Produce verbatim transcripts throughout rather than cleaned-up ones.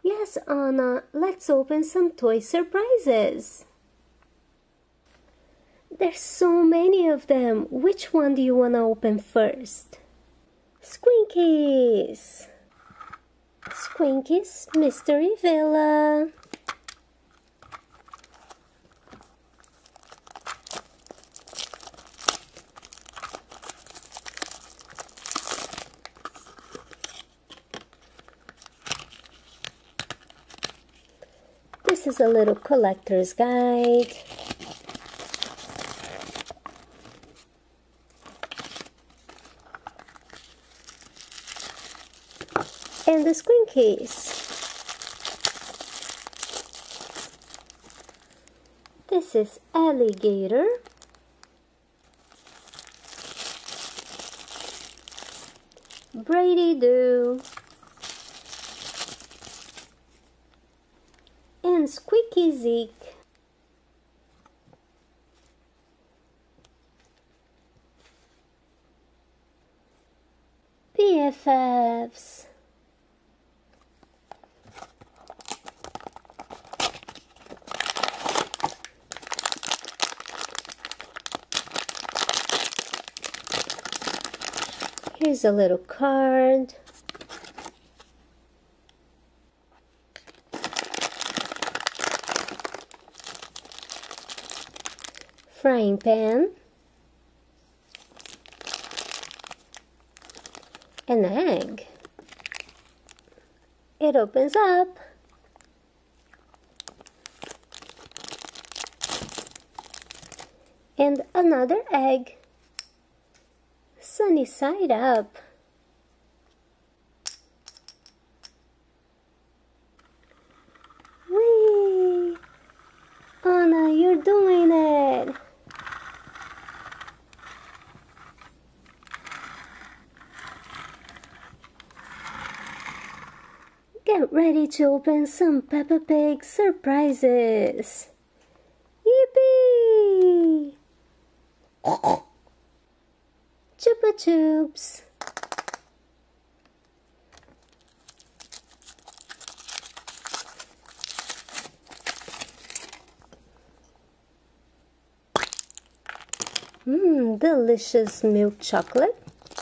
Yes, Anna, let's open some toy surprises. There's so many of them. Which one do you want to open first? Squinkies. Squinkies Mystery Villa. This is a little collector's guide. And the Squinkies. This is Alligator. Brady Doo. And Squeaky Zeke. B F Fs. Here's a little card. Frying pan. An egg. It opens up. And another egg. Sunny side up. Whee! Anna, you're doing it! Get ready to open some Peppa Pig surprises! Yippee! Chupa Chups. Mmm, delicious milk chocolate.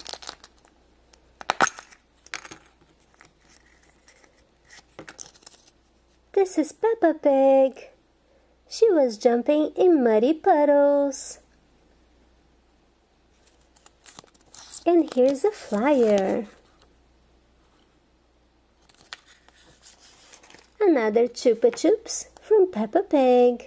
This is Peppa Pig. She was jumping in muddy puddles. And here's a flyer. Another Chupa Chups from Peppa Pig.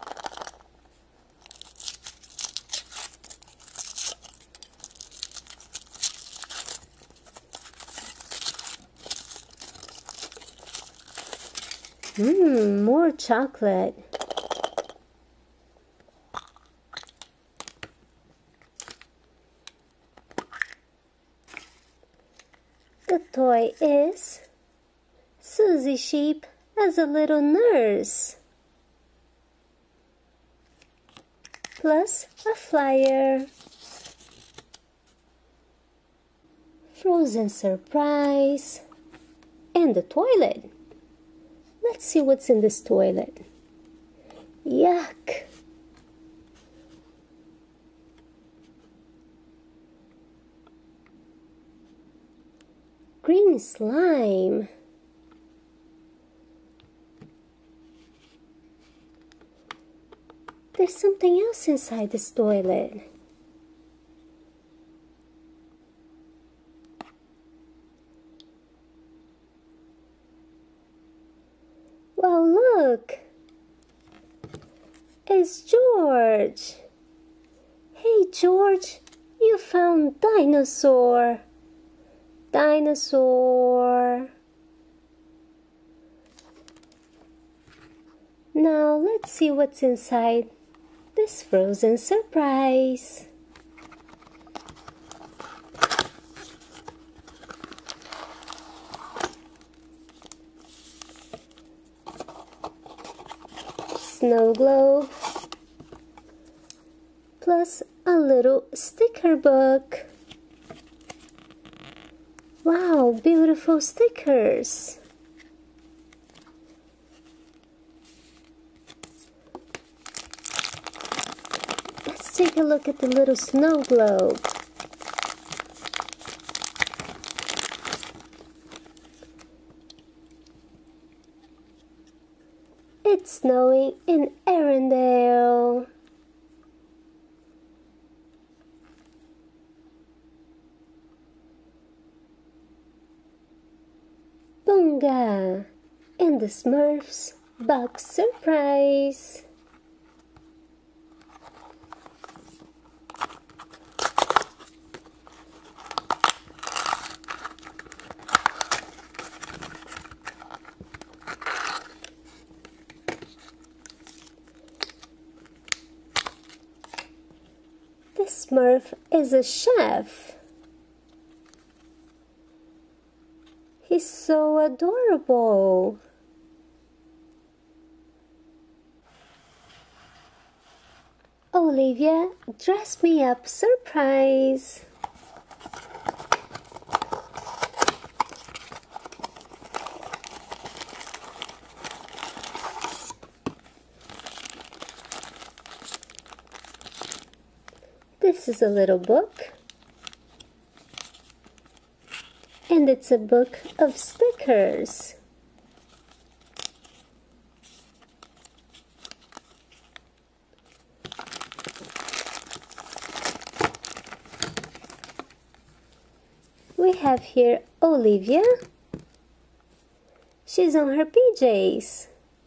Mmm, more chocolate. The toy is Susie Sheep as a little nurse, plus a flyer. Frozen surprise. And the toilet. Let's see what's in this toilet. Yuck! Green slime. There's something else inside this toilet. Wow, look! It's George! Hey George, you found dinosaur! Dinosaur! Now let's see what's inside this frozen surprise. Snow globe, plus a little sticker book. Wow, beautiful stickers. take a look at the little snow globe. It's snowing in Arendelle. Bunga and the Smurfs box surprise. This Smurf is a chef. He's so adorable. Olivia, dress me up surprise. This is a little book, and it's a book of stickers. We have here Olivia. She's on her P Js.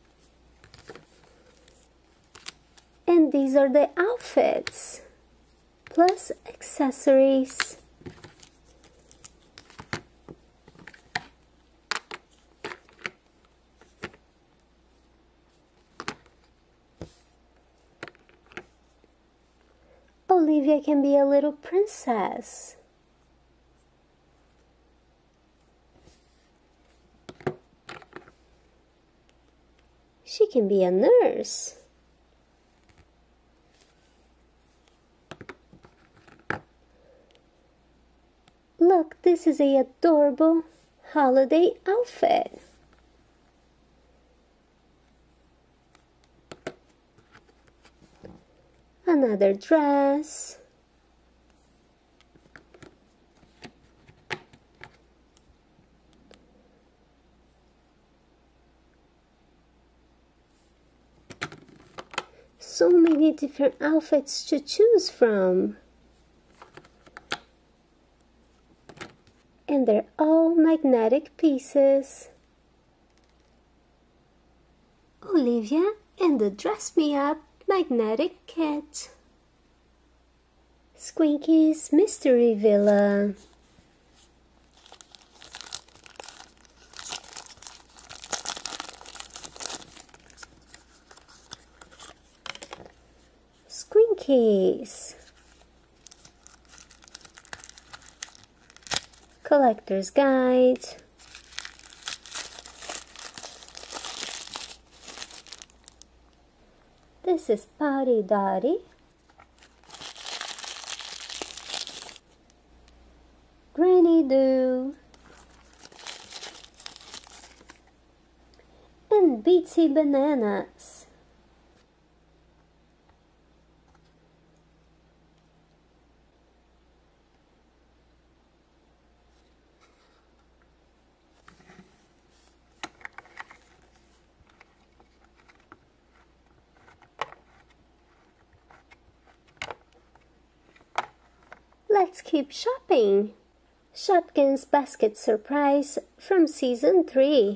And these are the outfits, plus accessories. Olivia can be a little princess. She can be a nurse. Look, this is a adorable holiday outfit. Another dress. So many different outfits to choose from. And they're all magnetic pieces. Olivia and the Dress Me Up magnetic kit. Squinky's Mystery Villa. Squinkies. Collector's Guide. This is Potty Dotty. Granny Doo. And Beatsy Bananas. Let's keep shopping. Shopkins Basket Surprise from Season three.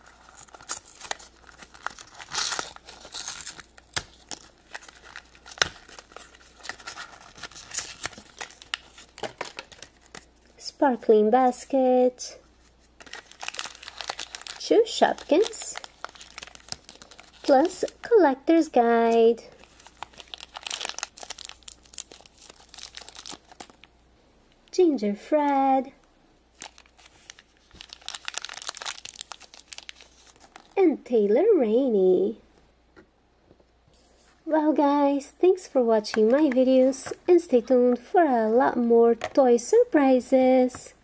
Sparkling basket. Two Shopkins. Plus Collector's Guide. Ginger Fred, and Taylor Rainey. Well guys, thanks for watching my videos and stay tuned for a lot more toy surprises.